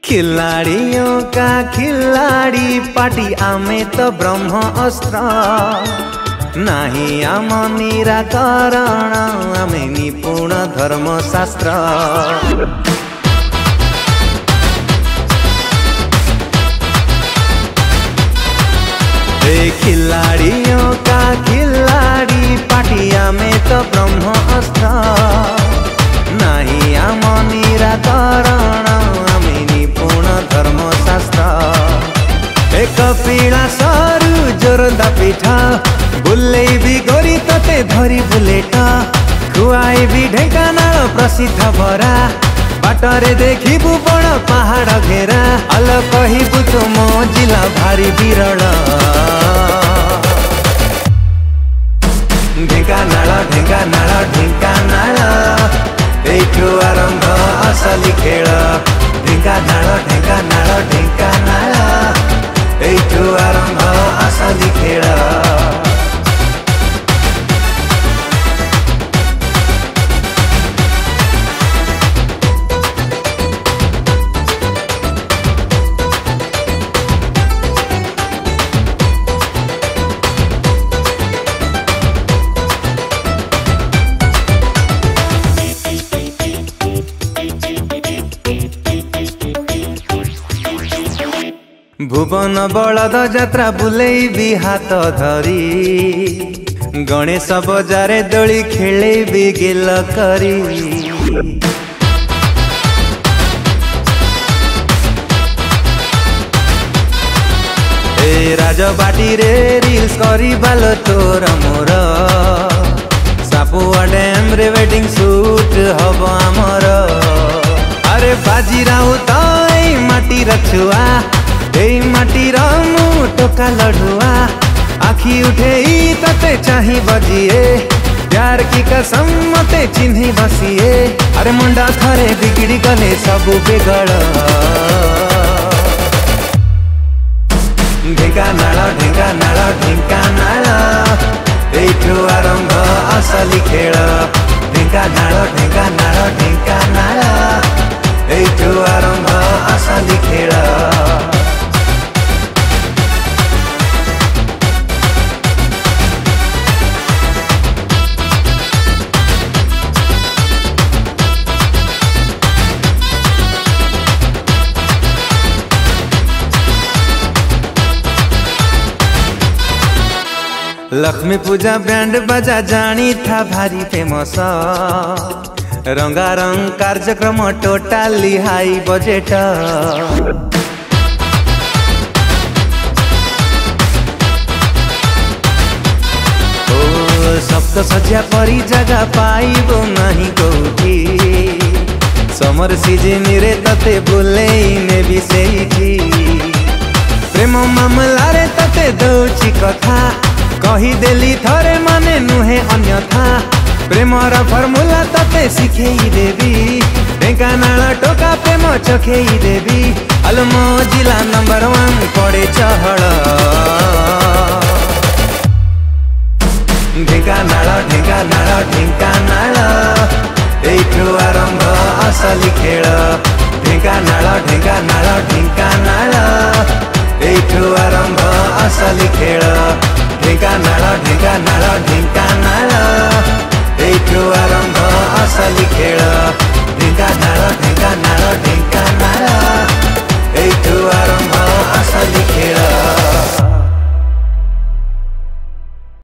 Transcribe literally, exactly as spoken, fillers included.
खिलाड़ियों का खिलाड़ी पार्टी आमे तो ब्रह्म अस्त्र नहीं आम निराकरण आमे निपुण धर्मशास्त्र। खिलाड़ियों का खिलाड़ी पाटिया में तो ब्रह्म अस्त्र नहीं आम निराकरण आमे निपुण धर्मशास्त्र। एक पीड़ा सरू जोरदा पिठा बुले भी गोरी तते धरी बुलेट खुआई भी ढेंकानाल प्रसिद्ध बरा बाटरे देखिबु बड़ पहाड़ घेरा अल कहिबु तुम जिला भारी विरल। ढेंकानाल ढेंकानाल ढेंकानाल एठू आरंभ असली खेल। ढेंकानाल ढेंकानाल ढेंकानाल एठू आरंभ असली खेल। भुवन बलद जात्रा बुलेई भी हाथ धरी गणेश बजारे दोली खेले भी गेल करी। ए राजबाटी रे रील्स करी बालो तोर मोर सापुआ डैम रे वेडिंग शूट हब आमर। अरे बाजी राउत माटी रछुआ एई माटीर मु टोका लड़ुआ आखी उठे तते चाही बजिए प्यार की कसम मते चिन्ही बसिए। अरे मुंडा थरे बिगड़ी गले सबु बिगड़। ढेंकानाल ढेंकानाल ढेंकानाल एठू आरंभ असली खेल। ढेंकानाल ढेंकानाल ढेंकानाल एठू आरंभ असली खेल। लक्ष्मी पूजा बैंड बजा जानी था भारी फेमस रंगारंग कार्यक्रम टोटाली हाई बजेट। ओ सप्त सज्जा परी जगह पाइबो नहीं कोठी समर सीजन रे तते बुले ने भी सेठी प्रेम मामला रे तते दौची कथा कही देली थरे माने नुहे अन्यथा प्रेमर फर्मुला तते शिखेई देवी। ढेंकानाल टोका प्रेम चखेई देवी अलमो जिला नंबर वन पड़े चहड़। ढेंकानाल ढेंकानाल ढेंकानाल एठू आरंभ असली खेल। ढेंकानाल ढेंकानाल ढेंकानाल एठू आरंभ असली खेल। ढेंकानाल ढेंकानाल ढेंकानाल एठू आरंभ असली खेल।